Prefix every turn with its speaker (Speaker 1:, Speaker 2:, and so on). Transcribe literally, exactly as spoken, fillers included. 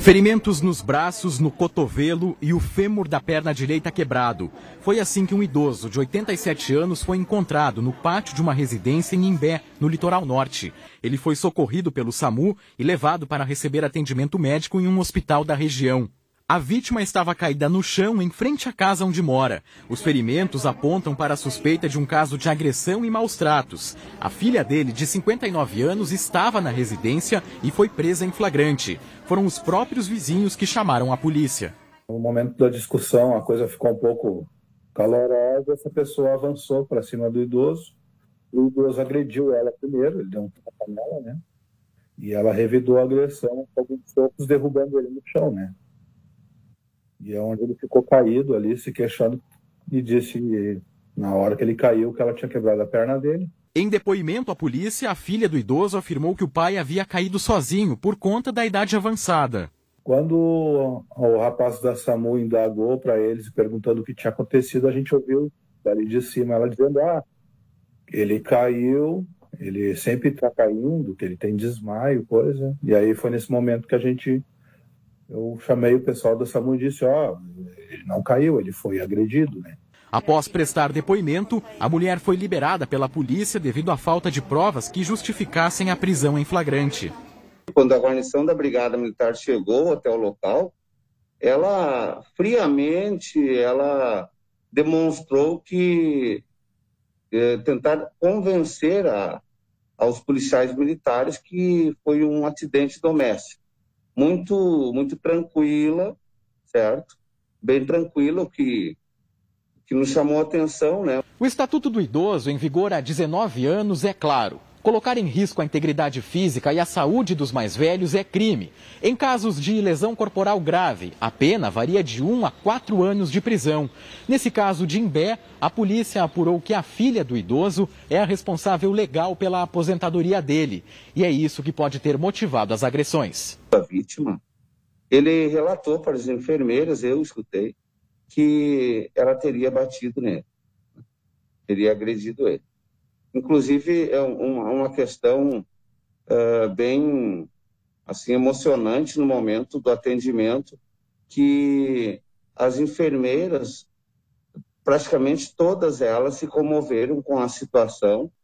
Speaker 1: Ferimentos nos braços, no cotovelo e o fêmur da perna direita quebrado. Foi assim que um idoso de oitenta e sete anos foi encontrado no pátio de uma residência em Imbé, no litoral norte. Ele foi socorrido pelo SAMU e levado para receber atendimento médico em um hospital da região. A vítima estava caída no chão em frente à casa onde mora. Os ferimentos apontam para a suspeita de um caso de agressão e maus-tratos. A filha dele, de cinquenta e nove anos, estava na residência e foi presa em flagrante. Foram os próprios vizinhos que chamaram a polícia.
Speaker 2: No momento da discussão, a coisa ficou um pouco calorosa. Essa pessoa avançou para cima do idoso. O idoso agrediu ela primeiro, ele deu um tapa nela, né? E ela revidou a agressão com alguns socos, derrubando ele no chão, né? E é onde ele ficou caído ali, se queixando, e disse, na hora que ele caiu, que ela tinha quebrado a perna dele.
Speaker 1: Em depoimento à polícia, a filha do idoso afirmou que o pai havia caído sozinho por conta da idade avançada.
Speaker 2: Quando o rapaz da SAMU indagou para eles, perguntando o que tinha acontecido, a gente ouviu dali de cima ela dizendo, ah, ele caiu, ele sempre está caindo, que ele tem desmaio, coisa. E aí foi nesse momento que a gente... Eu chamei o pessoal da SAMU e disse, ó, oh, ele não caiu, ele foi agredido, né?
Speaker 1: Após prestar depoimento, a mulher foi liberada pela polícia devido à falta de provas que justificassem a prisão em flagrante.
Speaker 3: Quando a guarnição da Brigada Militar chegou até o local, ela friamente ela demonstrou que é, tentar convencer a, aos policiais militares que foi um acidente doméstico. Muito, muito tranquila, certo? Bem tranquila, o que, que nos chamou a atenção, né?
Speaker 1: O Estatuto do Idoso, em vigor há dezenove anos, é claro. Colocar em risco a integridade física e a saúde dos mais velhos é crime. Em casos de lesão corporal grave, a pena varia de um a quatro anos de prisão. Nesse caso de Imbé, a polícia apurou que a filha do idoso é a responsável legal pela aposentadoria dele. E é isso que pode ter motivado as agressões.
Speaker 3: A vítima, ele relatou para as enfermeiras, eu escutei, que ela teria batido nele, teria agredido ele. Inclusive, é uma, uma questão uh, bem assim, emocionante no momento do atendimento, que as enfermeiras, praticamente todas elas, se comoveram com a situação